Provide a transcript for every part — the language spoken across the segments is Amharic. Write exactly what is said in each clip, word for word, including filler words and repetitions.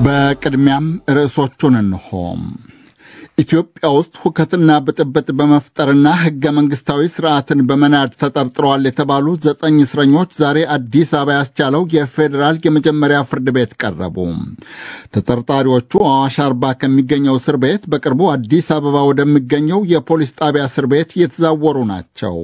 በቅድሚያም ርዕሶቹን እንሆም ኢትዮጵያ ውስጥ ሁከትና ብጥብጥ በመፍጠርና ህገ መንግስታዊ ስርዓትን በመናድ ተጠርጥረዋል የተባሉ ዘጠኝ እስረኞች ዛሬ አዲስ አበባ ያስቻለው የፌዴራል የመጀመሪያ ፍርድ ቤት ቀረቡ። ተጠርጣሪዎቹ አዋሽ አርባ ከሚገኘው እስር ቤት በቅርቡ አዲስ አበባ ወደሚገኘው የፖሊስ ጣቢያ እስር ቤት የተዛወሩ ናቸው።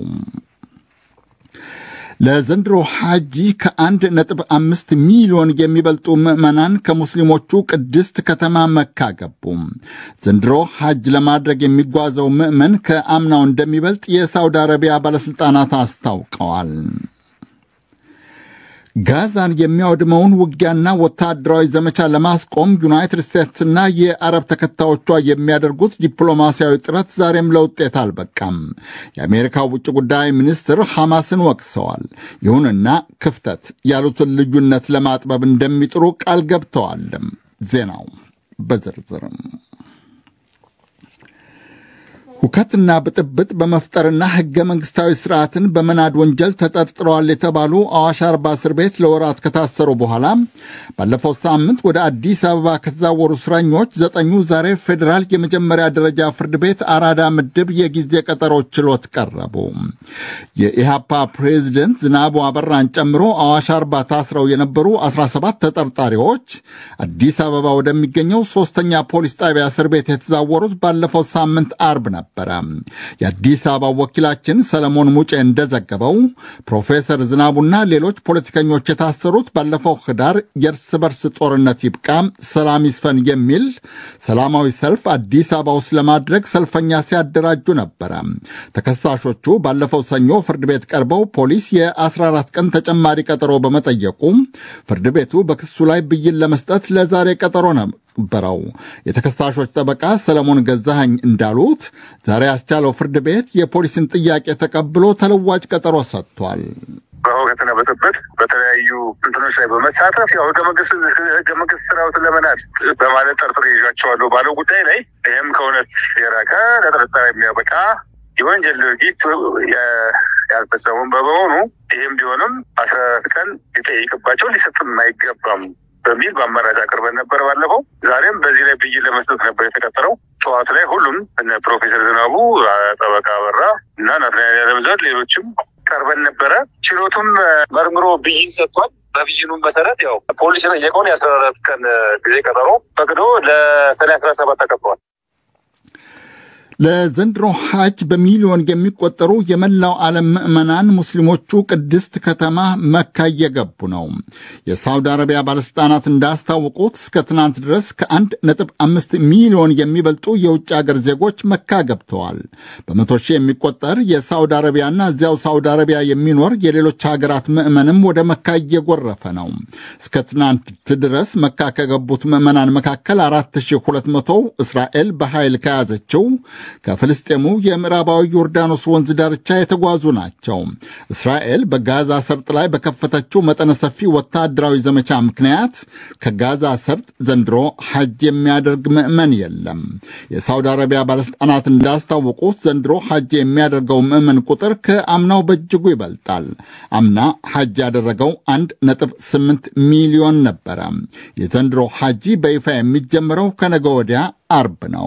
ለዘንድሮ ሐጂ ከአንድ ነጥብ አምስት ሚሊዮን የሚበልጡ ምዕመናን ከሙስሊሞቹ ቅድስት ከተማ መካ ገቡ። ዘንድሮ ሐጅ ለማድረግ የሚጓዘው ምዕመን ከአምናው እንደሚበልጥ የሳውዲ አረቢያ ባለስልጣናት አስታውቀዋል። ጋዛን የሚያወድመውን ውጊያና ወታደራዊ ዘመቻ ለማስቆም ዩናይትድ ስቴትስና የአረብ ተከታዮቿ የሚያደርጉት ዲፕሎማሲያዊ ጥረት ዛሬም ለውጤት አልበቃም። የአሜሪካው ውጭ ጉዳይ ሚኒስትር ሐማስን ወቅሰዋል። ይሁንና ክፍተት ያሉትን ልዩነት ለማጥበብ እንደሚጥሩ ቃል ገብተዋል። ዜናው በዝርዝርም ሁከትና ብጥብጥ በመፍጠርና ህገ መንግስታዊ ስርዓትን በመናድ ወንጀል ተጠርጥረዋል የተባሉ አዋሽ አርባ እስር ቤት ለወራት ከታሰሩ በኋላ ባለፈው ሳምንት ወደ አዲስ አበባ ከተዛወሩ እስረኞች ዘጠኙ ዛሬ ፌዴራል የመጀመሪያ ደረጃ ፍርድ ቤት አራዳ ምድብ የጊዜ ቀጠሮ ችሎት ቀረቡ። የኢሃፓ ፕሬዝደንት ዝናቡ አበራን ጨምሮ አዋሽ አርባ ታስረው የነበሩ አስራ ሰባት ተጠርጣሪዎች አዲስ አበባ ወደሚገኘው ሶስተኛ ፖሊስ ጣቢያ እስር ቤት የተዛወሩት ባለፈው ሳምንት አርብ ነበር። የአዲስ አበባ ወኪላችን ሰለሞን ሙጬ እንደዘገበው ፕሮፌሰር ዝናቡና ሌሎች ፖለቲከኞች የታሰሩት ባለፈው ህዳር የእርስ በርስ ጦርነት ይብቃ፣ ሰላም ይስፈን የሚል ሰላማዊ ሰልፍ አዲስ አበባ ውስጥ ለማድረግ ሰልፈኛ ሲያደራጁ ነበረ። ተከሳሾቹ ባለፈው ሰኞ ፍርድ ቤት ቀርበው ፖሊስ የአስራ አራት ቀን ተጨማሪ ቀጠሮ በመጠየቁ ፍርድ ቤቱ በክሱ ላይ ብይን ለመስጠት ለዛሬ ቀጠሮ ነው በራው። የተከሳሾች ጠበቃ ሰለሞን ገዛኸኝ እንዳሉት ዛሬ ያስቻለው ፍርድ ቤት የፖሊስን ጥያቄ ተቀብሎ ተለዋጭ ቀጠሮ ሰጥቷል። በሁከትና በጥብጥ በተለያዩ እንትኖች ላይ በመሳተፍ ያው ህገ መንግስት ህገ መንግስት ስርዓቱን ለመናድ በማለት ጠርጥሬ ይዣቸዋለሁ ባለው ጉዳይ ላይ ይህም ከእውነት የራቀ ለጥርጣሬ የሚያበቃ የወንጀል ድርጊት ያልፈጸሙም በመሆኑ ይህም ቢሆንም አስራ አራት ቀን ሊጠይቅባቸው ሊሰጥም አይገባም በሚል በአማራጭ አቅርበን ነበር ባለፈው። ዛሬም በዚህ ላይ ብይን ለመስጠት ነበር የተቀጠረው። ጠዋት ላይ ሁሉም እነ ፕሮፌሰር ዝናቡ፣ ጠበቃ አበራ እና ናትናኤል ያለምዘር ሌሎችም ቀርበን ነበረ። ችሎቱም መርምሮ ብይን ሰጥቷል። በብይኑም መሰረት ያው ፖሊስ የጠየቀውን የአስራ አራት ቀን ጊዜ ቀጠሮ ፈቅዶ ለሰኔ አስራ ሰባት ተቀጥሯል። ለዘንድሮ ሐጅ በሚሊዮን የሚቆጠሩ የመላው ዓለም ምዕመናን ሙስሊሞቹ ቅድስት ከተማ መካ እየገቡ ነው። የሳውዲ አረቢያ ባለስልጣናት እንዳስታወቁት እስከ ትናንት ድረስ ከአንድ ነጥብ አምስት ሚሊዮን የሚበልጡ የውጭ አገር ዜጎች መካ ገብተዋል። በመቶ ሺህ የሚቆጠር የሳውዲ አረቢያና እዚያው ሳውዲ አረቢያ የሚኖር የሌሎች ሀገራት ምዕመንም ወደ መካ እየጎረፈ ነው። እስከ ትናንት ድረስ መካ ከገቡት ምዕመናን መካከል አራት ሺህ ሁለት መቶ እስራኤል በኃይል ከያዘችው ከፍልስጤሙ የምዕራባዊ ዮርዳኖስ ወንዝ ዳርቻ የተጓዙ ናቸው። እስራኤል በጋዛ ሰርጥ ላይ በከፈተችው መጠነ ሰፊ ወታደራዊ ዘመቻ ምክንያት ከጋዛ ሰርጥ ዘንድሮ ሐጅ የሚያደርግ ምዕመን የለም። የሳውዲ አረቢያ ባለስልጣናት እንዳስታወቁት ዘንድሮ ሐጅ የሚያደርገው ምዕመን ቁጥር ከአምናው በእጅጉ ይበልጣል። አምና ሐጅ ያደረገው አንድ ነጥብ ስምንት ሚሊዮን ነበረ። የዘንድሮ ሐጅ በይፋ የሚጀምረው ከነገ ወዲያ አርብ ነው።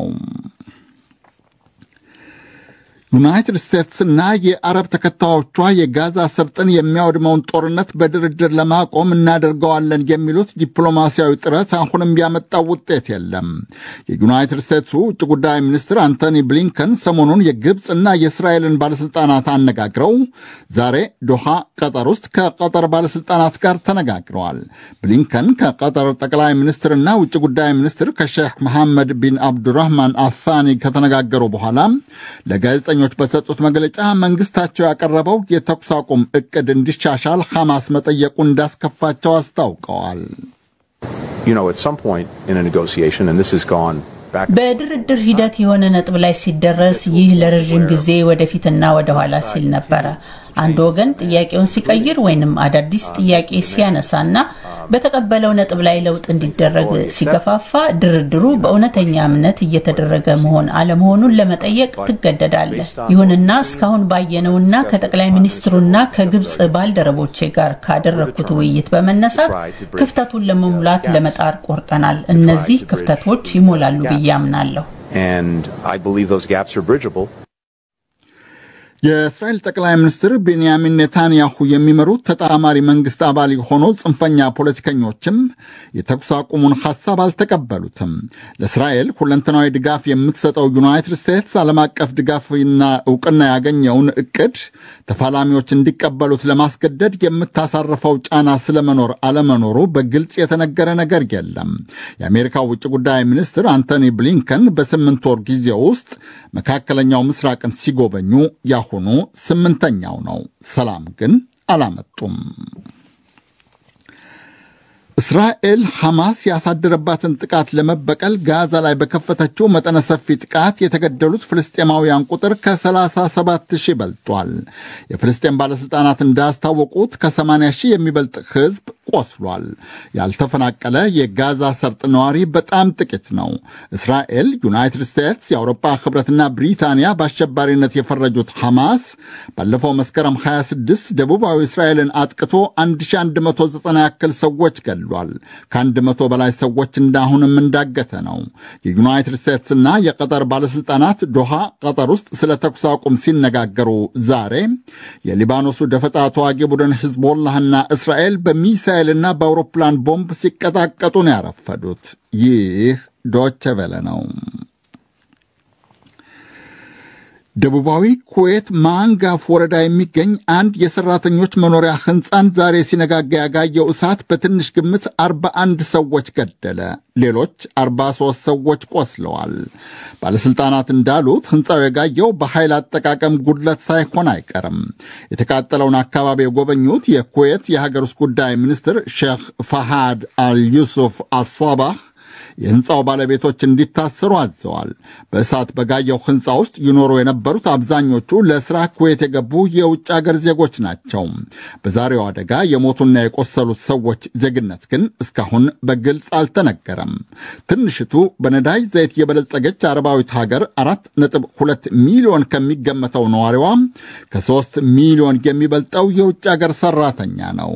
ዩናይትድ ስቴትስና የአረብ ተከታዮቿ የጋዛ ሰርጥን የሚያወድመውን ጦርነት በድርድር ለማቆም እናደርገዋለን የሚሉት ዲፕሎማሲያዊ ጥረት አሁንም ያመጣው ውጤት የለም። የዩናይትድ ስቴትሱ ውጭ ጉዳይ ሚኒስትር አንቶኒ ብሊንከን ሰሞኑን የግብፅና የእስራኤልን ባለስልጣናት አነጋግረው ዛሬ ዶሃ ቀጠር ውስጥ ከቀጠር ባለስልጣናት ጋር ተነጋግረዋል። ብሊንከን ከቀጠር ጠቅላይ ሚኒስትርና ውጭ ጉዳይ ሚኒስትር ከሼህ መሐመድ ቢን አብዱራህማን አፋኒ ከተነጋገሩ በኋላ ለጋዜጠኞች በሰጡት መግለጫ መንግስታቸው ያቀረበው የተኩስ አቁም እቅድ እንዲሻሻል ሐማስ መጠየቁ እንዳስከፋቸው አስታውቀዋል። You know, at some point in a negotiation, and this has gone back. በድርድር ሂደት የሆነ ነጥብ ላይ ሲደረስ ይህ ለረጅም ጊዜ ወደፊትና ወደ ኋላ ሲል ነበር። አንድ ወገን ጥያቄውን ሲቀይር ወይንም አዳዲስ ጥያቄ ሲያነሳና በተቀበለው ነጥብ ላይ ለውጥ እንዲደረግ ሲገፋፋ ድርድሩ በእውነተኛ እምነት እየተደረገ መሆን አለመሆኑን ለመጠየቅ ትገደዳለህ። ይሁንና እስካሁን ባየነውና ከጠቅላይ ሚኒስትሩና ከግብጽ ባልደረቦቼ ጋር ካደረኩት ውይይት በመነሳት ክፍተቱን ለመሙላት ለመጣር ቆርጠናል። እነዚህ ክፍተቶች ይሞላሉ ብዬ አምናለሁ። And I believe those gaps are bridgeable. የእስራኤል ጠቅላይ ሚኒስትር ቤንያሚን ኔታንያሁ የሚመሩት ተጣማሪ መንግስት አባል የሆኑ ጽንፈኛ ፖለቲከኞችም የተኩስ አቁሙን ሐሳብ አልተቀበሉትም። ለእስራኤል ሁለንተናዊ ድጋፍ የምትሰጠው ዩናይትድ ስቴትስ ዓለም አቀፍ ድጋፍና ዕውቅና ያገኘውን እቅድ ተፋላሚዎች እንዲቀበሉት ለማስገደድ የምታሳርፈው ጫና ስለመኖር አለመኖሩ በግልጽ የተነገረ ነገር የለም። የአሜሪካው ውጭ ጉዳይ ሚኒስትር አንቶኒ ብሊንከን በስምንት ወር ጊዜ ውስጥ መካከለኛው ምስራቅን ሲጎበኙ ያሁኑ ስምንተኛው ነው። ሰላም ግን አላመጡም። እስራኤል ሐማስ ያሳደረባትን ጥቃት ለመበቀል ጋዛ ላይ በከፈተችው መጠነ ሰፊ ጥቃት የተገደሉት ፍልስጤማውያን ቁጥር ከ37 ሺህ በልጧል። የፍልስጤም ባለሥልጣናት እንዳስታወቁት ከ80 ሺህ የሚበልጥ ሕዝብ ቆስሏል። ያልተፈናቀለ የጋዛ ሰርጥ ነዋሪ በጣም ጥቂት ነው። እስራኤል፣ ዩናይትድ ስቴትስ፣ የአውሮፓ ኅብረትና ብሪታንያ በአሸባሪነት የፈረጁት ሐማስ ባለፈው መስከረም ሃያ ስድስት ደቡባዊ እስራኤልን አጥቅቶ አንድ ሺህ አንድ መቶ ዘጠና ያክል ሰዎች ገድሏል። ከአንድ መቶ በላይ ሰዎች እንዳሁንም እንዳገተ ነው። የዩናይትድ ስቴትስና የቀጠር ባለሥልጣናት ዶሃ ቀጠር ውስጥ ስለ ተኩስ አቁም ሲነጋገሩ ዛሬ የሊባኖሱ ደፈጣ ተዋጊ ቡድን ሂዝቦላህና እስራኤል በሚሳኤልና በአውሮፕላን ቦምብ ሲቀጣቀጡ ነው ያረፈዱት። ይህ ዶቼ ቬለ ነው። ደቡባዊ ኩዌት ማንጋፍ ወረዳ የሚገኝ አንድ የሰራተኞች መኖሪያ ሕንፃን ዛሬ ሲነጋጋ ያጋየው እሳት በትንሽ ግምት አርባ አንድ ሰዎች ገደለ። ሌሎች አርባ ሦስት ሰዎች ቆስለዋል። ባለሥልጣናት እንዳሉት ሕንፃው የጋየው በኃይል አጠቃቀም ጉድለት ሳይሆን አይቀርም። የተቃጠለውን አካባቢ የጎበኙት የኩዌት የሀገር ውስጥ ጉዳይ ሚኒስትር ሼክ ፋሃድ አልዩሱፍ አሳባህ የሕንፃው ባለቤቶች እንዲታሰሩ አዘዋል። በእሳት በጋየው ሕንፃ ውስጥ ይኖሩ የነበሩት አብዛኞቹ ለሥራ ኩዌት የገቡ የውጭ አገር ዜጎች ናቸው። በዛሬው አደጋ የሞቱና የቆሰሉት ሰዎች ዜግነት ግን እስካሁን በግልጽ አልተነገረም። ትንሽቱ በነዳጅ ዘይት የበለጸገች አረባዊት ሀገር አራት ነጥብ ሁለት ሚሊዮን ከሚገመተው ነዋሪዋ ከሦስት ሚሊዮን የሚበልጠው የውጭ አገር ሠራተኛ ነው።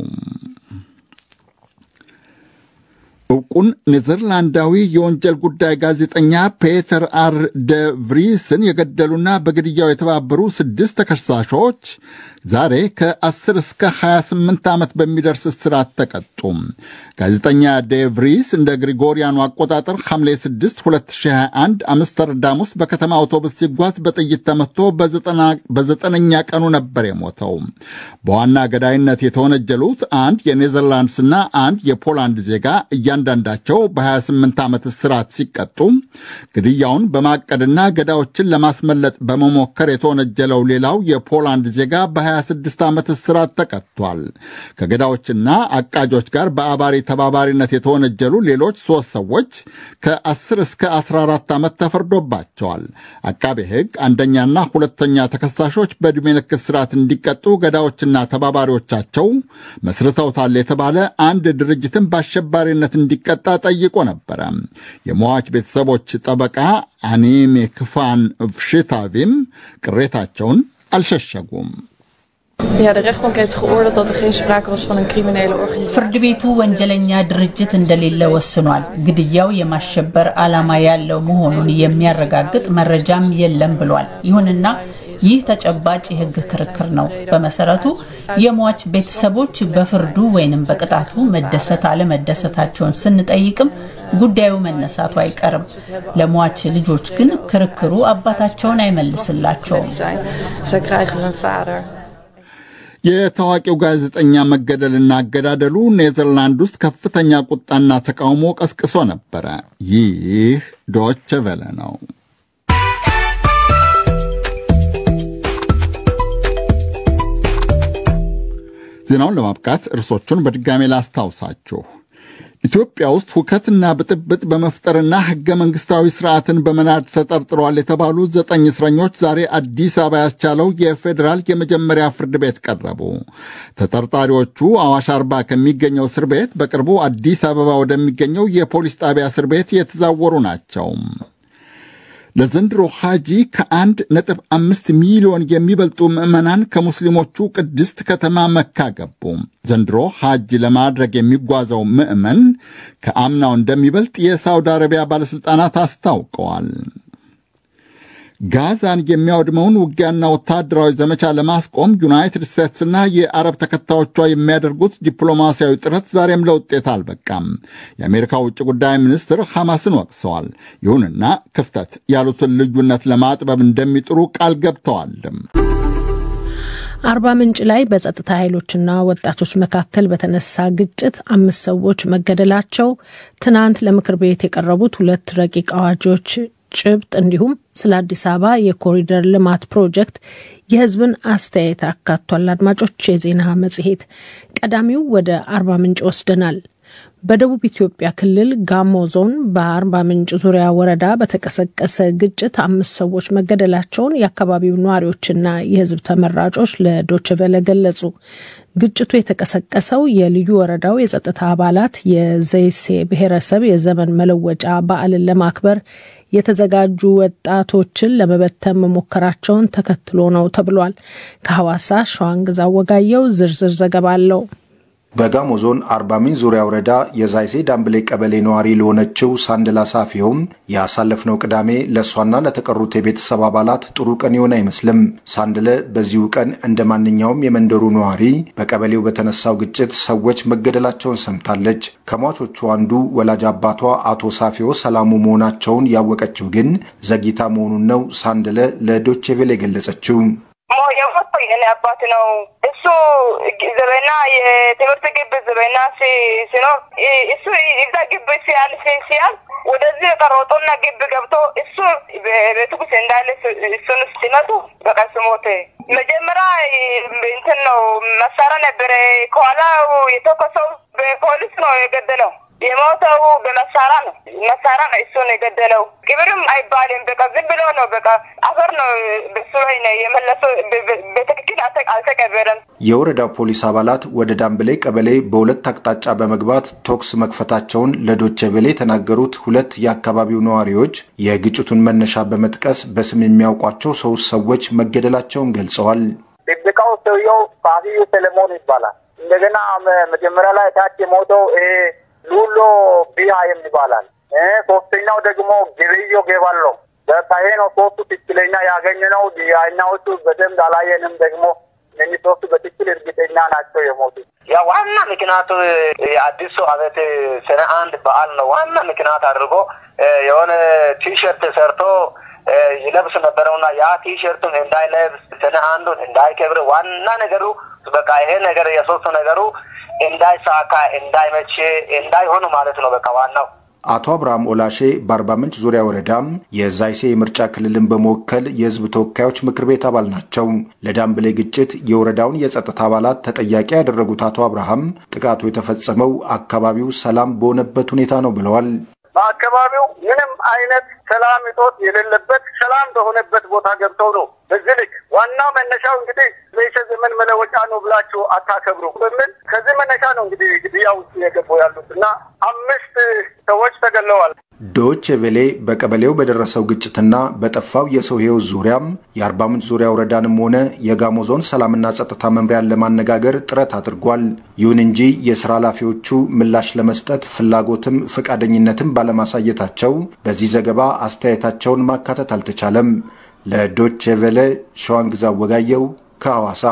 ዕውቁን ኔዘርላንዳዊ የወንጀል ጉዳይ ጋዜጠኛ ፔተር አር ደ ቭሪስን የገደሉና በግድያው የተባበሩ ስድስት ተከሳሾች ዛሬ ከ10 እስከ ሃያ ስምንት ዓመት በሚደርስ እስራት ተቀጡ። ጋዜጠኛ ደ ቭሪስ እንደ ግሪጎሪያኑ አቆጣጠር ሐምሌ ስድስት ሁለት ሺህ ሃያ አንድ አምስተርዳም ውስጥ በከተማ አውቶቡስ ሲጓዝ በጥይት ተመትቶ በዘጠነኛ ቀኑ ነበር የሞተው። በዋና ገዳይነት የተወነጀሉት አንድ የኔዘርላንድስና አንድ የፖላንድ ዜጋ እያንዳንዳቸው በ28 ዓመት እስራት ሲቀጡ፣ ግድያውን በማቀድና ገዳዮችን ለማስመለጥ በመሞከር የተወነጀለው ሌላው የፖላንድ ዜጋ በ26 ዓመት እስራት ተቀጥቷል። ከገዳዮችና አቃጆች ጋር በአባሪ ተባባሪነት የተወነጀሉ ሌሎች ሦስት ሰዎች ከ10 እስከ አስራ አራት ዓመት ተፈርዶባቸዋል። አቃቤ ሕግ አንደኛና ሁለተኛ ተከሳሾች በዕድሜ ልክ እስራት እንዲቀጡ ገዳዮችና ተባባሪዎቻቸው መስርተውታል የተባለ አንድ ድርጅትን በአሸባሪነት እንዲቀጣ ጠይቆ ነበረ። የሟች ቤተሰቦች ጠበቃ አኒሜ ክፋን ፍሽታቪም ቅሬታቸውን አልሸሸጉም። Ja, de rechtbank heeft geoordeeld dat er geen sprake was van een criminele organisatie. ፍርድ ቤቱ ወንጀለኛ ድርጅት እንደሌለ ወስኗል። ግድያው የማሸበር ዓላማ ያለው መሆኑን የሚያረጋግጥ መረጃም የለም ብሏል። ይሁንና ይህ ተጨባጭ የሕግ ክርክር ነው። በመሰረቱ የሟች ቤተሰቦች በፍርዱ ወይንም በቅጣቱ መደሰት አለመደሰታቸውን ስንጠይቅም ጉዳዩ መነሳቱ አይቀርም። ለሟች ልጆች ግን ክርክሩ አባታቸውን አይመልስላቸውም። Zij krijgen hun vader. የታዋቂው ጋዜጠኛ መገደልና አገዳደሉ ኔዘርላንድ ውስጥ ከፍተኛ ቁጣና ተቃውሞ ቀስቅሶ ነበረ። ይህ ዶቼ ቬለ ነው። ዜናውን ለማብቃት እርሶቹን በድጋሜ ላስታውሳችሁ። ኢትዮጵያ ውስጥ ሁከትና ብጥብጥ በመፍጠርና ሕገ መንግሥታዊ ስርዓትን በመናድ ተጠርጥረዋል የተባሉ ዘጠኝ እስረኞች ዛሬ አዲስ አበባ ያስቻለው የፌዴራል የመጀመሪያ ፍርድ ቤት ቀረቡ። ተጠርጣሪዎቹ አዋሽ አርባ ከሚገኘው እስር ቤት በቅርቡ አዲስ አበባ ወደሚገኘው የፖሊስ ጣቢያ እስር ቤት የተዛወሩ ናቸው። ለዘንድሮ ሐጂ ከአንድ ነጥብ አምስት ሚሊዮን የሚበልጡ ምዕመናን ከሙስሊሞቹ ቅድስት ከተማ መካ ገቡ። ዘንድሮ ሐጅ ለማድረግ የሚጓዘው ምዕመን ከአምናው እንደሚበልጥ የሳውዲ አረቢያ ባለሥልጣናት አስታውቀዋል። ጋዛን የሚያወድመውን ውጊያና ወታደራዊ ዘመቻ ለማስቆም ዩናይትድ ስቴትስና የአረብ ተከታዮቿ የሚያደርጉት ዲፕሎማሲያዊ ጥረት ዛሬም ለውጤት አልበቃም። የአሜሪካ ውጭ ጉዳይ ሚኒስትር ሐማስን ወቅሰዋል። ይሁንና ክፍተት ያሉትን ልዩነት ለማጥበብ እንደሚጥሩ ቃል ገብተዋል። አርባ ምንጭ ላይ በጸጥታ ኃይሎችና ወጣቶች መካከል በተነሳ ግጭት አምስት ሰዎች መገደላቸው፣ ትናንት ለምክር ቤት የቀረቡት ሁለት ረቂቅ አዋጆች ጭብጥ እንዲሁም ስለ አዲስ አበባ የኮሪደር ልማት ፕሮጀክት የህዝብን አስተያየት አካቷል። አድማጮች፣ የዜና መጽሔት ቀዳሚው ወደ አርባ ምንጭ ወስደናል። በደቡብ ኢትዮጵያ ክልል ጋሞ ዞን በአርባ ምንጭ ዙሪያ ወረዳ በተቀሰቀሰ ግጭት አምስት ሰዎች መገደላቸውን የአካባቢው ነዋሪዎችና የህዝብ ተመራጮች ለዶይቼ ቬለ ገለጹ። ግጭቱ የተቀሰቀሰው የልዩ ወረዳው የጸጥታ አባላት የዘይሴ ብሔረሰብ የዘመን መለወጫ በዓልን ለማክበር የተዘጋጁ ወጣቶችን ለመበተን መሞከራቸውን ተከትሎ ነው ተብሏል። ከሐዋሳ ሸዋንግዛ ወጋየው ዝርዝር ዘገባ አለው። በጋሞ ዞን አርባ ምንጭ ዙሪያ ወረዳ የዛይሴ ዳምብሌ ቀበሌ ነዋሪ ለሆነችው ሳንደላ ሳፊዮም ያሳለፍነው ቅዳሜ ለሷና ለተቀሩት የቤተሰብ አባላት ጥሩ ቀን ይሆን አይመስልም። ሳንደለ በዚሁ ቀን እንደማንኛውም የመንደሩ ነዋሪ በቀበሌው በተነሳው ግጭት ሰዎች መገደላቸውን ሰምታለች። ከሟቾቹ አንዱ ወላጅ አባቷ አቶ ሳፊዮ ሰላሙ መሆናቸውን ያወቀችው ግን ዘግይታ መሆኑን ነው ሳንደለ ለዶይቼ ቬለ ገለጸችው። ሞ የሞቶ የኔ አባት ነው። እሱ ዘበና የትምህርት ግቢ ዘበና ሲኖር እሱ እዛ ግቢ ሲያል ሲያል ወደዚህ ተሮጦና ግቢ ገብቶ እሱ በቤቱ ውስጥ እንዳለ እሱን ሲመቱ በቃ ሞተ። መጀመሪያ እንትን ነው መሳሪያ ነበረ ከኋላው የተኮሰው በፖሊስ ነው የገደለው። የሞተው በመሳሪያ ነው መሳሪያ ነው እሱ ነው የገደለው። ክብርም አይባልም። በቃ ዝም ብሎ ነው በቃ አፈር ነው በሱ ላይ ነው የመለሰው። በትክክል አልተቀበረም። የወረዳው ፖሊስ አባላት ወደ ዳምብሌ ቀበሌ በሁለት አቅጣጫ በመግባት ቶክስ መክፈታቸውን ለዶይቼ ቬለ የተናገሩት ሁለት የአካባቢው ነዋሪዎች የግጭቱን መነሻ በመጥቀስ በስም የሚያውቋቸው ሶስት ሰዎች መገደላቸውን ገልጸዋል። ድብቃው ሰውየው ፋሲዩ ሰለሞን ይባላል። እንደገና መጀመሪያ ላይ ታች የሞተው ሉሎ ቢያ የሚባላል። ሶስተኛው ደግሞ ግብዮ ገባሎ በታሄ ነው። ሶስቱ ትክክለኛ ያገኘነው ያኛዎቹ በደንብ አላየንም። ደግሞ እነዚህ ሶስቱ በትክክል እርግጠኛ ናቸው የሞቱት። ያ ዋና ምክንያቱ አዲሱ አመት ሰነ አንድ በዓል ነው። ዋና ምክንያት አድርጎ የሆነ ቲሸርት ሰርቶ ይለብስ ነበርና ያ ቲሸርቱን እንዳይለብስ ሰነ አንዱን እንዳይከብር ዋና ነገሩ በቃ ይሄ ነገር የሶስቱ ነገሩ እንዳይሳካ እንዳይመች እንዳይሆኑ ማለት ነው በቃ ዋናው። አቶ አብርሃም ኦላሼ በአርባ ምንጭ ዙሪያ ወረዳም የዛይሴ የምርጫ ክልልን በመወከል የህዝብ ተወካዮች ምክር ቤት አባል ናቸው። ለዳምብሌ ግጭት የወረዳውን የጸጥታ አባላት ተጠያቂ ያደረጉት አቶ አብርሃም ጥቃቱ የተፈጸመው አካባቢው ሰላም በሆነበት ሁኔታ ነው ብለዋል። በአካባቢው ምንም አይነት ሰላም እጦት የሌለበት ሰላም በሆነበት ቦታ ገብተው ነው በዚህ ልክ። ዋናው መነሻው እንግዲህ ዘይሴ ዘመን መለወጫ ነው ብላችሁ አታከብሩ በሚል ከዚህ መነሻ ነው እንግዲህ ግድያ ውስጥ የገቡ ያሉትና አምስት ሰዎች ተገለዋል። ዶይቼ ቬለ በቀበሌው በደረሰው ግጭትና በጠፋው የሰው ህይወት ዙሪያም የአርባ ምንጭ ዙሪያ ወረዳንም ሆነ የጋሞ ዞን ሰላምና ጸጥታ መምሪያን ለማነጋገር ጥረት አድርጓል። ይሁን እንጂ የሥራ ኃላፊዎቹ ምላሽ ለመስጠት ፍላጎትም ፈቃደኝነትም ባለማሳየታቸው በዚህ ዘገባ አስተያየታቸውን ማካተት አልተቻለም። ለዶይቼ ቬለ ሸዋንግዛ ወጋየው ከሐዋሳ።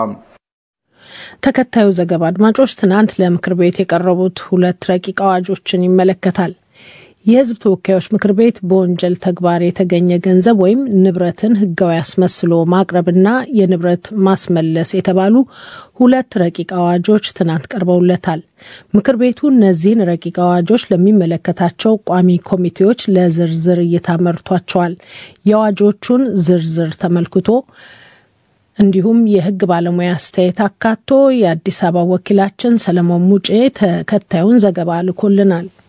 ተከታዩ ዘገባ አድማጮች ትናንት ለምክር ቤት የቀረቡት ሁለት ረቂቅ አዋጆችን ይመለከታል። የህዝብ ተወካዮች ምክር ቤት በወንጀል ተግባር የተገኘ ገንዘብ ወይም ንብረትን ህጋዊ አስመስሎ ማቅረብና የንብረት ማስመለስ የተባሉ ሁለት ረቂቅ አዋጆች ትናንት ቀርበውለታል። ምክር ቤቱ እነዚህን ረቂቅ አዋጆች ለሚመለከታቸው ቋሚ ኮሚቴዎች ለዝርዝር እየታመርቷቸዋል። የአዋጆቹን ዝርዝር ተመልክቶ እንዲሁም የህግ ባለሙያ አስተያየት አካቶ የአዲስ አበባ ወኪላችን ሰለሞን ሙጬ ተከታዩን ዘገባ ልኮልናል።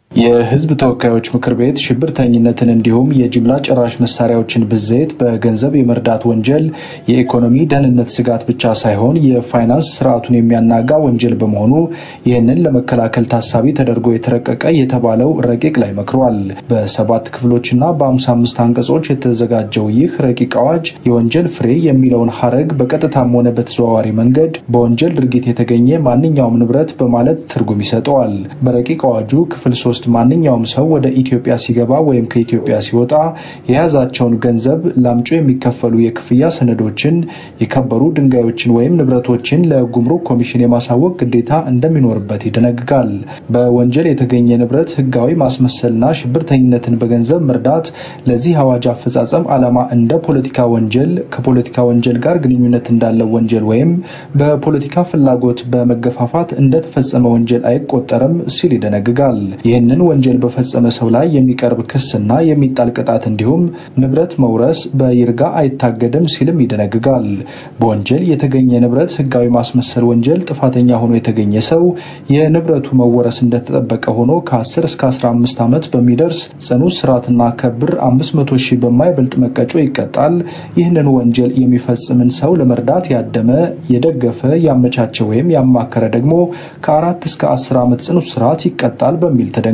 የህዝብ ተወካዮች ምክር ቤት ሽብርተኝነትን እንዲሁም የጅምላ ጨራሽ መሳሪያዎችን ብዜት በገንዘብ የመርዳት ወንጀል የኢኮኖሚ ደህንነት ስጋት ብቻ ሳይሆን የፋይናንስ ስርዓቱን የሚያናጋ ወንጀል በመሆኑ ይህንን ለመከላከል ታሳቢ ተደርጎ የተረቀቀ የተባለው ረቂቅ ላይ መክሯል። በሰባት ክፍሎችና በአምሳ አምስት አንቀጾች የተዘጋጀው ይህ ረቂቅ አዋጅ የወንጀል ፍሬ የሚለውን ሐረግ በቀጥታም ሆነ በተዘዋዋሪ መንገድ በወንጀል ድርጊት የተገኘ ማንኛውም ንብረት በማለት ትርጉም ይሰጠዋል። በረቂቅ አዋጁ ክፍል ሶስት ማንኛውም ሰው ወደ ኢትዮጵያ ሲገባ ወይም ከኢትዮጵያ ሲወጣ የያዛቸውን ገንዘብ ላምጮ የሚከፈሉ የክፍያ ሰነዶችን፣ የከበሩ ድንጋዮችን ወይም ንብረቶችን ለጉምሩክ ኮሚሽን የማሳወቅ ግዴታ እንደሚኖርበት ይደነግጋል። በወንጀል የተገኘ ንብረት ህጋዊ ማስመሰልና ሽብርተኝነትን በገንዘብ መርዳት ለዚህ አዋጅ አፈጻጸም ዓላማ እንደ ፖለቲካ ወንጀል፣ ከፖለቲካ ወንጀል ጋር ግንኙነት እንዳለው ወንጀል ወይም በፖለቲካ ፍላጎት በመገፋፋት እንደተፈጸመ ወንጀል አይቆጠርም ሲል ይደነግጋል። ይህንን ወንጀል በፈጸመ ሰው ላይ የሚቀርብ ክስና የሚጣል ቅጣት እንዲሁም ንብረት መውረስ በይርጋ አይታገድም ሲልም ይደነግጋል። በወንጀል የተገኘ ንብረት ህጋዊ ማስመሰል ወንጀል ጥፋተኛ ሆኖ የተገኘ ሰው የንብረቱ መወረስ እንደተጠበቀ ሆኖ ከ10 እስከ አስራ አምስት ዓመት በሚደርስ ጽኑ እስራትና ከብር አምስት መቶ ሺህ በማይበልጥ መቀጮ ይቀጣል። ይህንን ወንጀል የሚፈጽምን ሰው ለመርዳት ያደመ፣ የደገፈ፣ ያመቻቸ ወይም ያማከረ ደግሞ ከአራት እስከ አስር ዓመት ጽኑ እስራት ይቀጣል በሚል ተደንግጓል።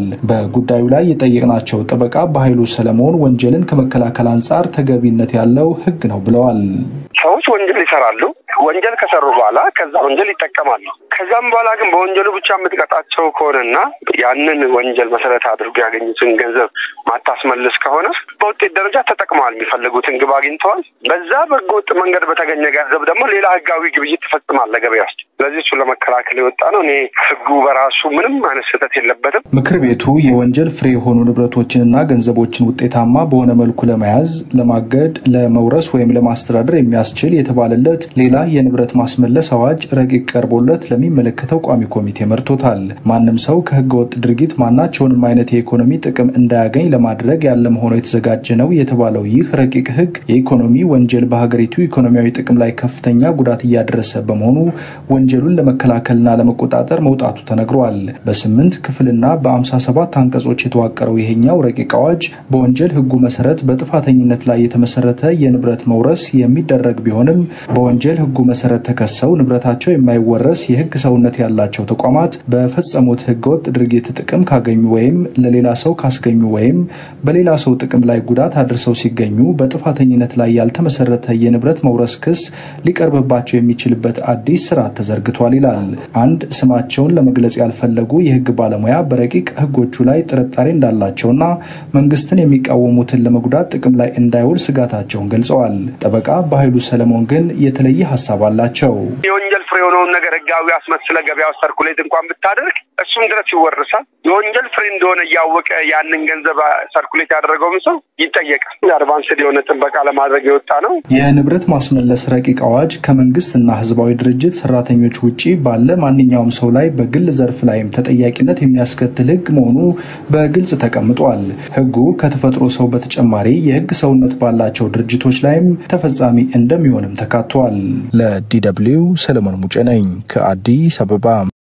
በጉዳዩ ላይ የጠየቅናቸው ጠበቃ በኃይሉ ሰለሞን ወንጀልን ከመከላከል አንጻር ተገቢነት ያለው ህግ ነው ብለዋል። ሰዎች ወንጀል ይሰራሉ። ወንጀል ከሰሩ በኋላ ከዛ ወንጀል ይጠቀማሉ። ከዛም በኋላ ግን በወንጀሉ ብቻ የምትቀጣቸው ከሆነና ያንን ወንጀል መሰረት አድርጎ ያገኙትን ገንዘብ ማታስመልስ ከሆነ በውጤት ደረጃ ተጠቅመዋል፣ የሚፈልጉትን ግብ አግኝተዋል። በዛ በህገወጥ መንገድ በተገኘ ገንዘብ ደግሞ ሌላ ህጋዊ ግብይት ተፈጽሟል ለገበያ ውስጥ። ስለዚህ እሱ ለመከላከል የወጣ ነው። እኔ ህጉ በራሱ ምንም አይነት ስህተት የለበትም። ምክር ቤቱ የወንጀል ፍሬ የሆኑ ንብረቶችንና ገንዘቦችን ውጤታማ በሆነ መልኩ ለመያዝ፣ ለማገድ፣ ለመውረስ ወይም ለማስተዳደር የሚያስችል የተባለለት ሌላ የንብረት ማስመለስ አዋጅ ረቂቅ ቀርቦለት ለሚመለከተው ቋሚ ኮሚቴ መርቶታል። ማንም ሰው ከህገወጥ ድርጊት ማናቸውንም አይነት የኢኮኖሚ ጥቅም እንዳያገኝ ለማድረግ ያለም ሆኖ የተዘጋጀ ነው የተባለው ይህ ረቂቅ ህግ የኢኮኖሚ ወንጀል በሀገሪቱ ኢኮኖሚያዊ ጥቅም ላይ ከፍተኛ ጉዳት እያደረሰ በመሆኑ ወንጀሉን ለመከላከልና ለመቆጣጠር መውጣቱ ተነግሯል። በስምንት ክፍልና በአምሳ ሰባት አንቀጾች የተዋቀረው ይሄኛው ረቂቅ አዋጅ በወንጀል ህጉ መሰረት በጥፋተኝነት ላይ የተመሰረተ የንብረት መውረስ የሚደረግ ቢሆንም በወንጀል ህጉ መሰረት ተከሰው ንብረታቸው የማይወረስ የህግ ሰውነት ያላቸው ተቋማት በፈጸሙት ህገወጥ ድርጊት ጥቅም ካገኙ ወይም ለሌላ ሰው ካስገኙ ወይም በሌላ ሰው ጥቅም ላይ ጉዳት አድርሰው ሲገኙ በጥፋተኝነት ላይ ያልተመሰረተ የንብረት መውረስ ክስ ሊቀርብባቸው የሚችልበት አዲስ ስርዓት ተዘርግቷል ይላል። አንድ ስማቸውን ለመግለጽ ያልፈለጉ የህግ ባለሙያ በረቂቅ ህጎቹ ላይ ጥርጣሬ እንዳላቸውና መንግስትን የሚቃወሙትን ለመጉዳት ጥቅም ላይ እንዳይውል ስጋታቸውን ገልጸዋል። ጠበቃ በኃይሉ ሰለሞን ግን የተለየ ሐሳብ አላቸው። የወንጀል ፍሬ የሆነውን ነገር ህጋዊ አስመስለ ገበያው ሰርኩሌት እንኳን ብታደርግ እሱም ድረስ ይወርሳል። የወንጀል ፍሬ እንደሆነ ያወቀ ያንን ገንዘብ ሰርኩሌት ያደረገው ሰው ይጠየቃል። አድቫንስድ የሆነ ጥበቃ ለማድረግ የወጣ ነው። የንብረት ማስመለስ ረቂቅ አዋጅ ከመንግስትና ህዝባዊ ድርጅት ሰራተኞች ውጪ ባለ ማንኛውም ሰው ላይ በግል ዘርፍ ላይም ተጠያቂነት የሚያስከትል ህግ መሆኑ በግልጽ ተቀምጧል። ህጉ ከተፈጥሮ ሰው በተጨማሪ የህግ ሰውነት ባላቸው ድርጅቶች ላይም ተፈጻሚ እንደሚሆንም ተካቷል። ለዲ ደብሊው ሰለሞን ሙጬ ነኝ ከአዲስ አበባ።